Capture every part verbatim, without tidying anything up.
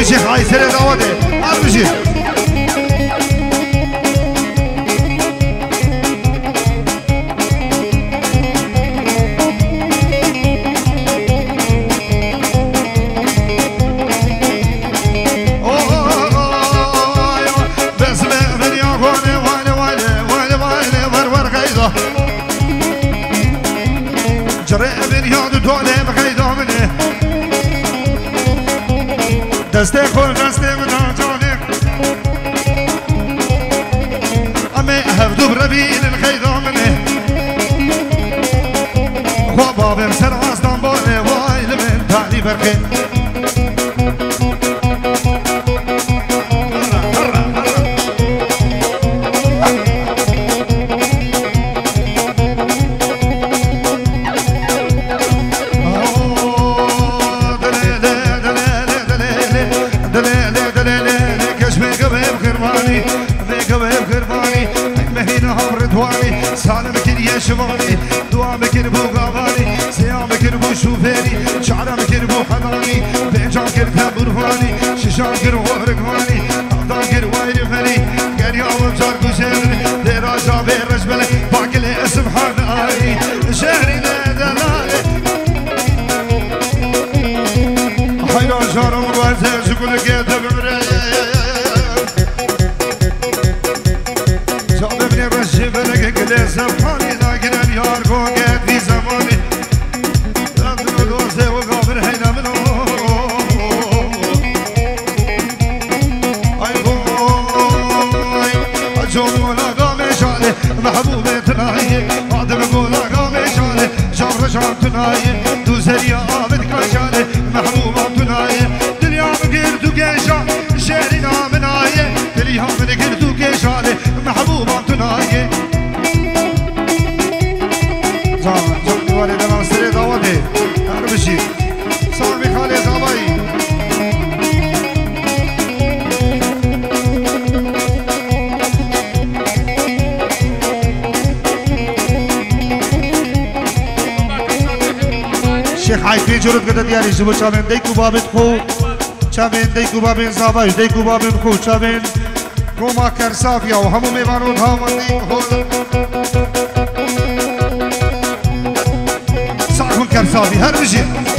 بشي خايسة لدعوته هر بشي دسته خور دسته من جانك أمي هفدو بربين الخيضة منه خوابا بمسر عصدان بانه وايل من تالي بركي سالم كن يا شمالي دعا بكن بو غواني سيام بكن بو شوفيري شعر بكن بو حضاني بيجان كن برهاني ششان كن ورقواني أعضان كن وايد فني كان يوم بزار كوشيري دراجة بيرجبلي باقلي سبحان آي شهري دلالي حيرا شارم وارزة شكل كيت بمري سبحاني لكن اليار قوقت في زماني أبدو دوسي وقابل حين منه أي بوي أجوم ولا قامي شالي محبوبة تناي عدم قولا قامي شالي جار رجعت تناي دوزري آبد كشالي محبوبة تناي دليا مقير دو قيشا شهرنا مناي دليا مقير دو قيشالي محبوبة تناي بشي صاحبي خالي زباي شيخ عايفين جرد قد دياري جبو چامن ديكو بابن خو چامن ديكو بابن زباي ديكو بابن خو چامن روما کرسافيا وهمو ميوانو دهامن ديكو ساكن كرسافي هر بشي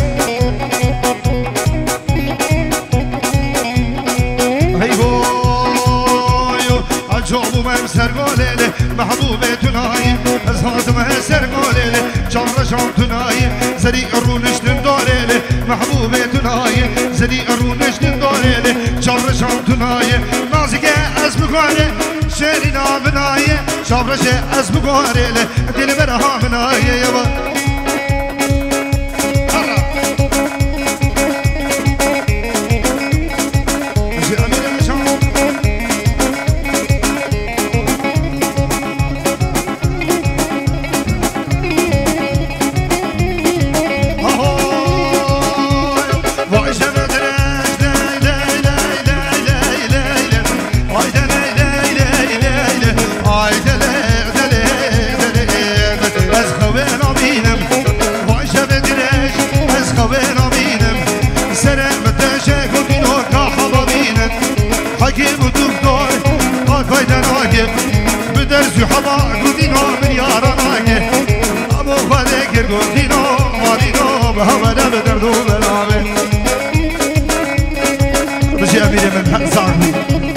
جابو من سرگاله محبوبه تنایی از هادمه سرگاله جان رشان تنایی زری رونش داره محبوبه تنایی زری رونش داره جان رشان تنایی نازگه از بگاره شهری نابنایی شابرشه از بگاره دل برها منایی بدرسي حضا قدينو من ياراناك أبو خالك قدينو مالينو بهوانا بدردو بلابي بشي أميري من صاحبي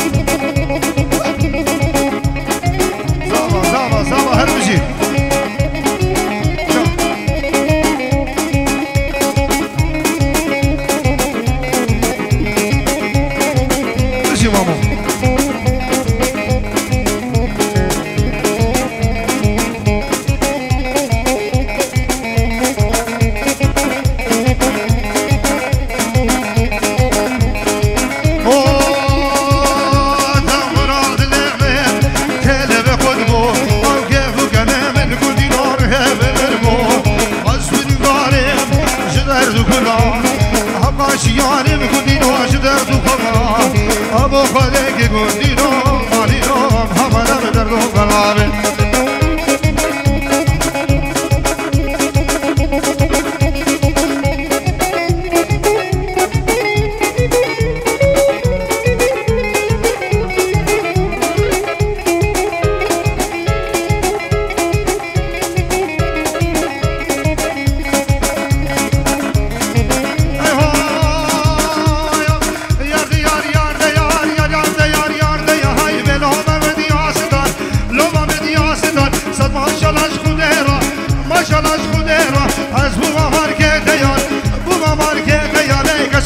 زابا زابا زابا هر بشي بشي مامو شیارم کدینو اجدر تو خما ابو خالق کدینو مالینو همه به درد و بلابه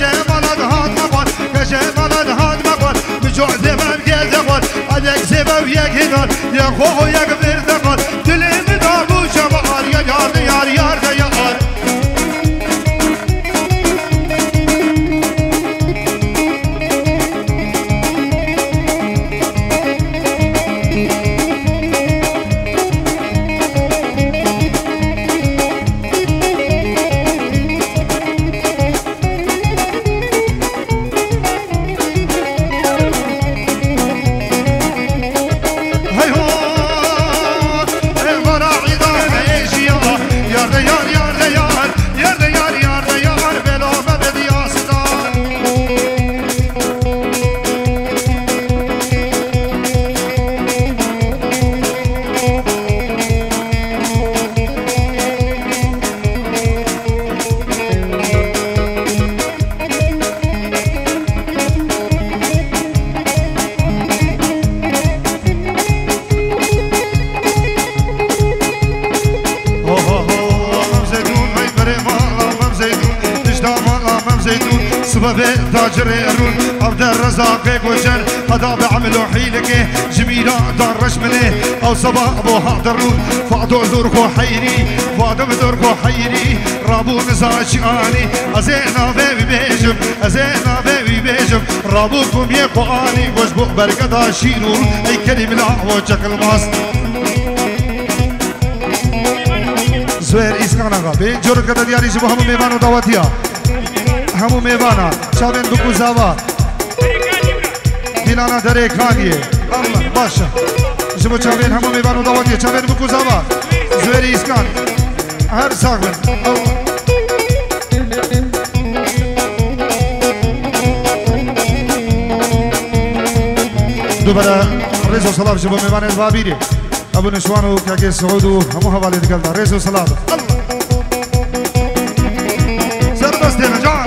كجمال هاد مقال كجمال هاد مقال بجعد من قلد قال عليك سبب يكدر يا خوه يكبر دقال دلي مدابو شبار يا يار يار يار يار تاجر رون عبد الرزاق كوجن هذا بعملوا حيلك جميلة دار رشمله او صباح ابو حاضرون فادو زوركو حيري فادو زوركو حيري رابو نزاج اني ازينا بيبي بيجم ازينا بيبي بيجم رابوكم يقو اني وجبو بركة شيرون اي كلمة لا وجهك الماس زوير اسكانا بين جورك كده دياري جبو همو ميبانو دعواتيا همو میوانا چاوین بکو زاوا دیلانا دره کانیه الله باشه جبو چاوین همو میوانو دعوتیه چاوین بکو زاوا زویری اسکان هر ساقن الله دوباره رزو صلاف جبو میوان الوابیری ابو نشوانو که سعودو همو حوالی دکلتا رزو صلاف الله سربست دینا جان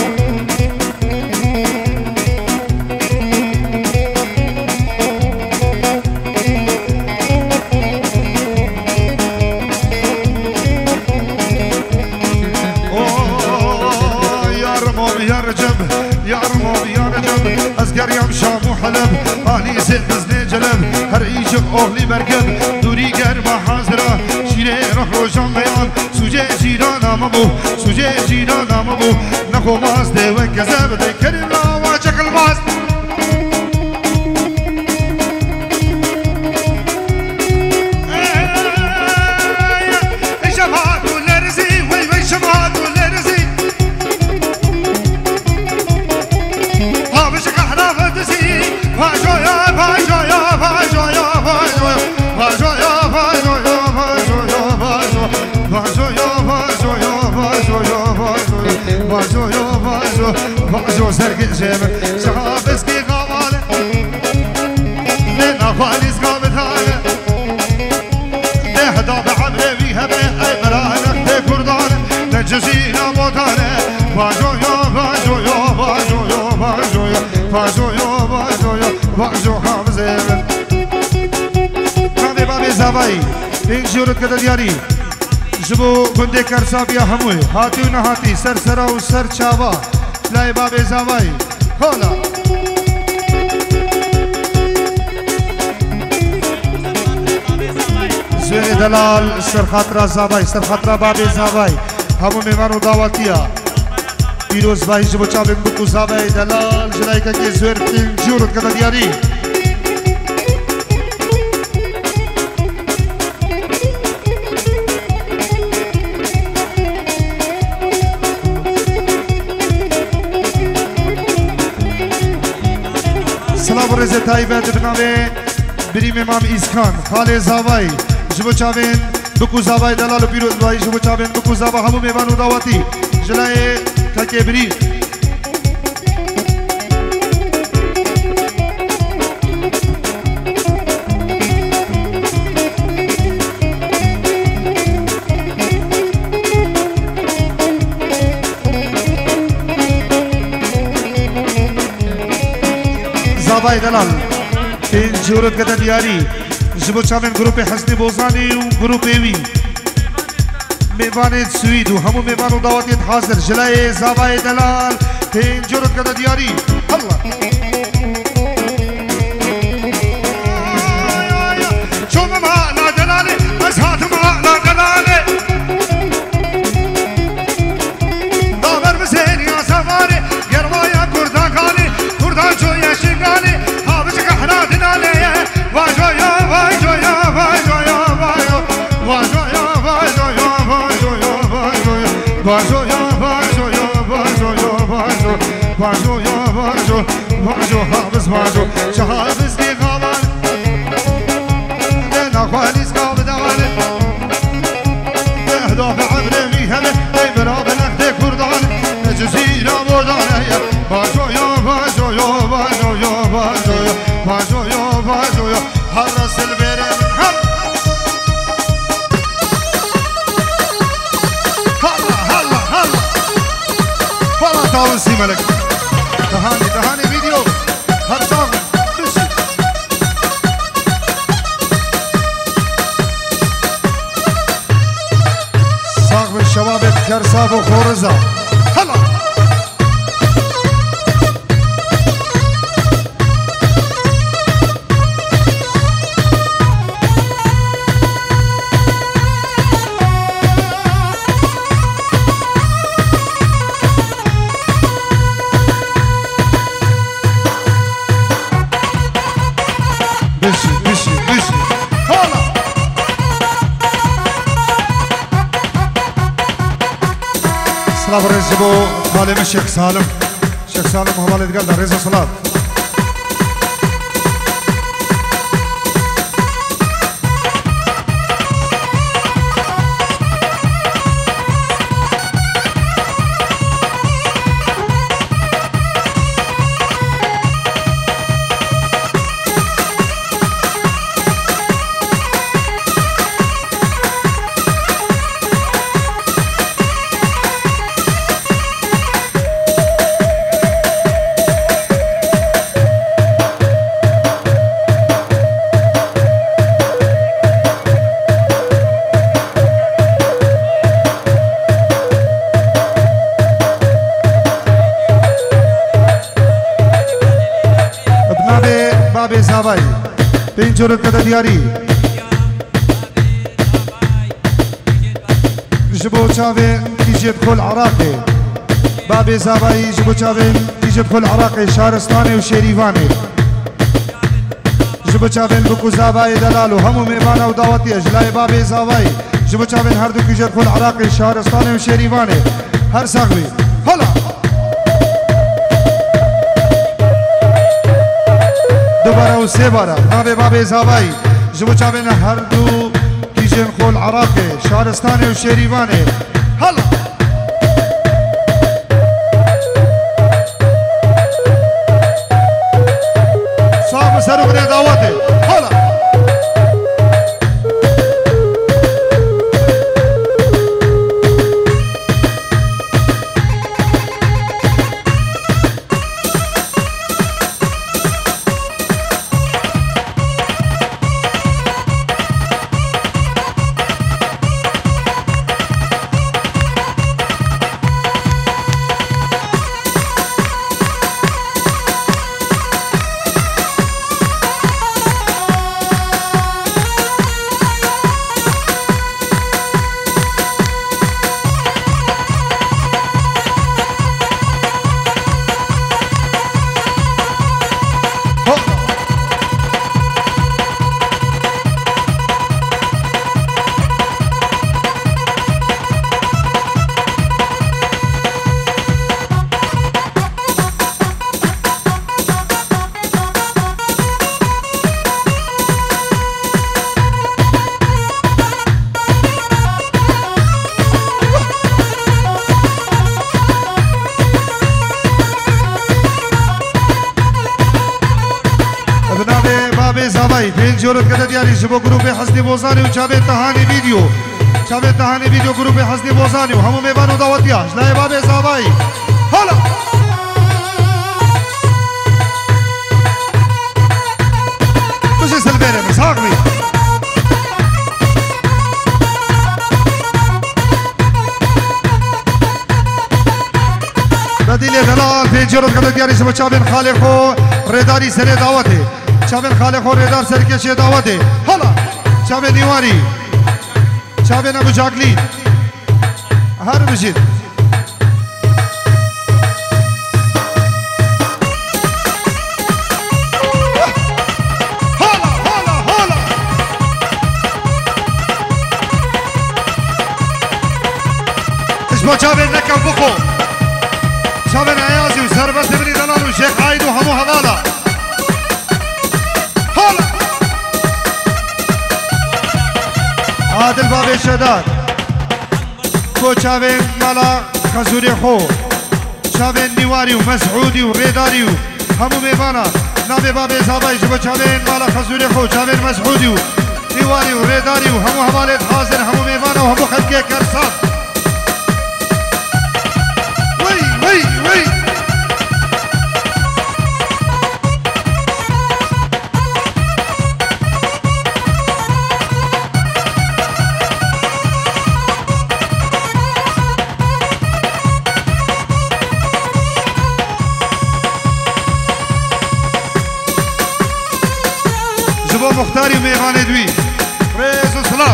قريم شام وحلب علي زين بزني جلب هر ايجب اهلي مركب دوري قرب حاضره شيري روح روشان بيان سوجي جيران امامو سوجي جيران امامو نخو ماس دي وكذب دي كريم لا واجك الماس باجو سرقت جيبك شغابس كي غوالة لنا خالص قابت هاي اهدا بعمري بيها بي اي مرانك دي كردانة نجزينا موتانة باجو يا باجو يا باجو يا باجو يا باجو يا باجو يا باجو حافظي نادي بابي زاوي این جورت كده دياري جبو گنده کرسابیا هموی هاتی و نهاتی سر سرا و سر چاوا لای باب زاوی هولا زویر دلال سر خاطر زاوی سر خاطر باب زاوی همو میوانو دعوتیا پیروز بای جبو چاوین بکو زاوی دلال جلای که زویر این جورت کده دیاری سلام رزه تایبت بناوه بریم امام ایسکان خاله زاوی جبو چاوین بکو زاوی دلال پیروز بای جبو چاوین بکو زاوی همو میوانو دعوتی جلای تکه بری زاوی دلال این جورت کده دیاری جبو چاوین گروپ حسنی بوزانی و گروپ ایوی میوانت سوید و همو میوانو دعوتیت حاضر جلای زاوی دلال تين جرد كده دياري الله شوف ما لا دلالي أزهات ما لا دلالي دابر بزين يا سفاري يروايا كردا كالي كردا شوية شنقالي هابجك احنا دلالي واجويا واجويا واجويا واجويا واجويا واجويا واجويا واجويا واجو يا واجو واجو حافظ واجو شحافظ دي غالان لنا خواليس قاب دوالي اهداف عبر ميهمه اي براب نخد كردان جزيرة بردان واجو يا واجو يا واجو يا واجو يا واجو يا واجو يا حرس البرم هم هلا هلا هلا والله طاوسي ملك تهاني تهاني فيديو هرسام بشي صاحب الشباب كرساب وخورزة هلا صلاة برزبو خالم الشيخ سالم الشيخ سالم حوالي قال رزق صلاة بابي زاوي بين جرد كده دياري جبو شافي تيجي يدخل عراقي بابي زاوي جبو شافي تيجي يدخل عراقي شهرستاني وشيريفاني جبو شافي بكو زاوي دلالو همو ميبانا وداوتي اجلاي بابي زاوي جبو شافي هر دو تيجي يدخل عراقي شهرستاني وشيريفاني هر ساقوي هلا دوباره و سه باره ناوی بابی زاوی جبو چاوین هر دو کیجن خول عراقی شهرستانی و شیریوانی هلا صاحب سرو بنی دعوتی هلا جورت کده دیاری شبو گروپ حسنی بوزانی و چاوه تهانی ویدیو چاوه تهانی ویدیو گروپ حسنی بوزانی و همو میبانو دعوتیاش لای باب زاوایی حالا بشه سلبیره مساق می ردیل دلال پنجرت کده دیاری شما چابین خالی خو رداری سر دعوته چابین خالی خو ردار سر کشی دعوته حالا چابین دیواری چابین ابو جاگلی هر بشید اسمه چابین نکم بخو چابین عیازی و سربست بنی دلال و شیخ عاید و همو حوالا حالا عادل باب شداد کو چابین مالا خزوری خو چابین نیواری و مسعودی و ریداری و همو میبانا نام باب زابای شبا چابین مالا خزوری خو چابین مسعودی و نیواری و ریداری و همو حوالت حاضر همو میبانا و همو خلقه کرسان وي وي جبو مختاري وميغاني دوي ريز وسلام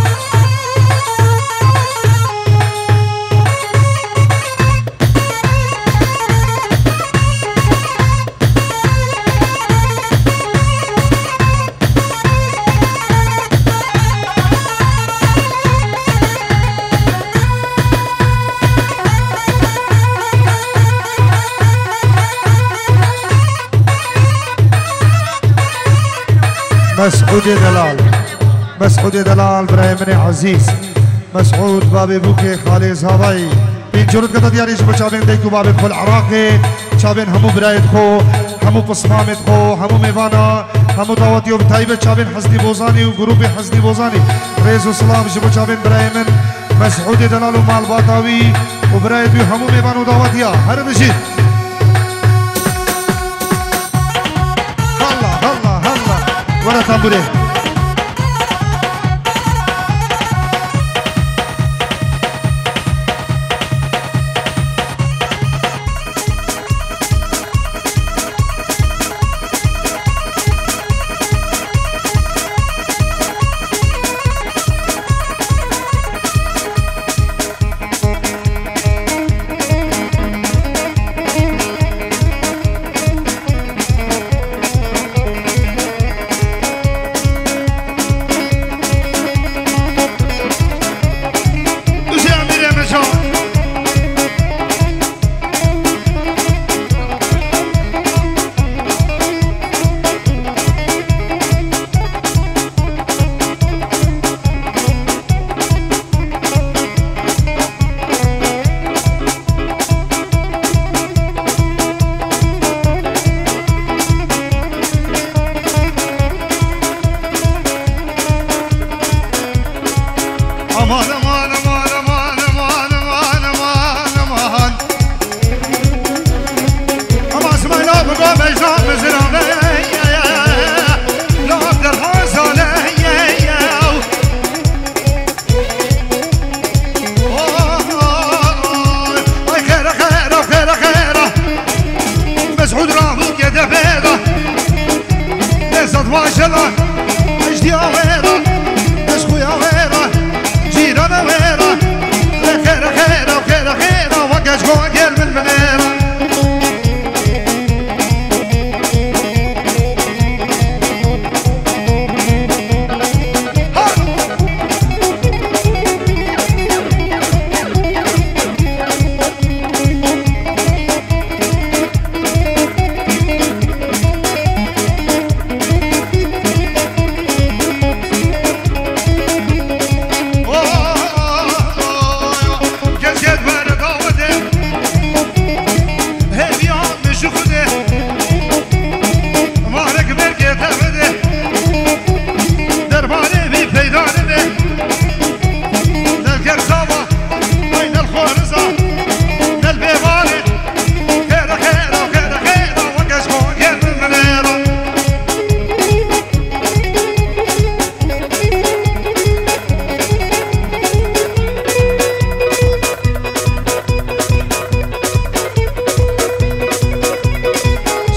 مسعود دلال مسعود دلال برای من عزیز مسعود بابی بوکی خالی زهبایی بین جرد کتا دیاریش بچابین دیکو بابی خل عراقی چابین همو برایت خو همو پسمامت خو همو میوانا همو دعوتی و بتایب چابین حزنی بوزانی و گروپ حزنی بوزانی ریز و سلام شبو چابین برای من مسعود دلال و مال باتاوی و برایت بی همو میوان و دعوتی ها هر بشید هلا هلا هلا ورا تنبوره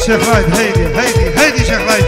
شيخ رايد هيدي هيدي هيدي شيخ رايد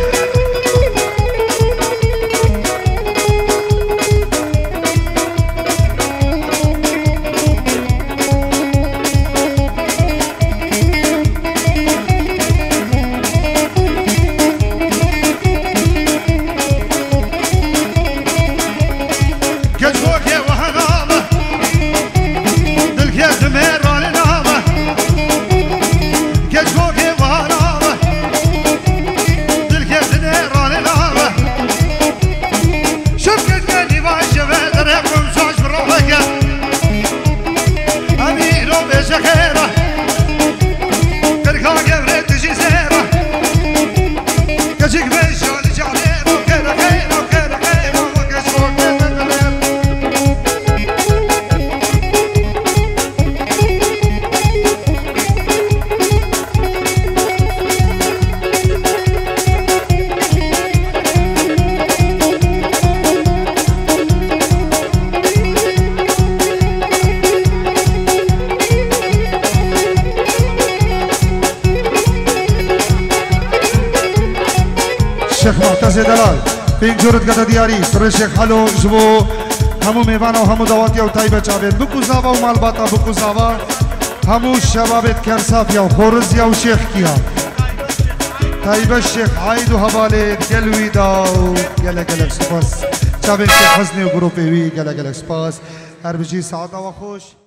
الشيخ معتز دلال في جورد قد دياري سر الشيخ حلو جبو همو ميوانا و همو دواتيا و طيبة جابين بكو زاوا و مالباتا بكو زاوا همو الشباب كرسافيا و خورزيا و شيخ كيا طيبة الشيخ عايد و هباليت قلوي داو قلق قلق سپاس جابين شيخ حسني و گروپ وي قلق قلق سپاس هر بجي سعادة و خوش